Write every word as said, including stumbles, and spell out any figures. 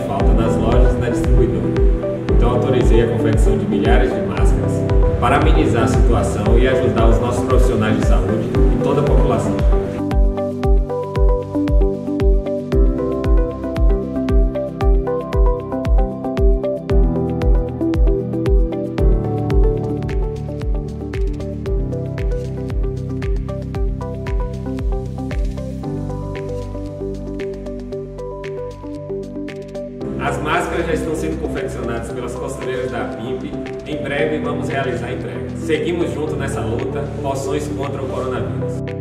falta nas lojas e na distribuidora. Então autorizei a confecção de milhares de máscaras para amenizar a situação e ajudar os nossos profissionais de saúde e toda a população. As máscaras já estão sendo confeccionadas pelas costureiras da P I M P. Em breve vamos realizar a entrega. Seguimos juntos nessa luta, poções contra o coronavírus.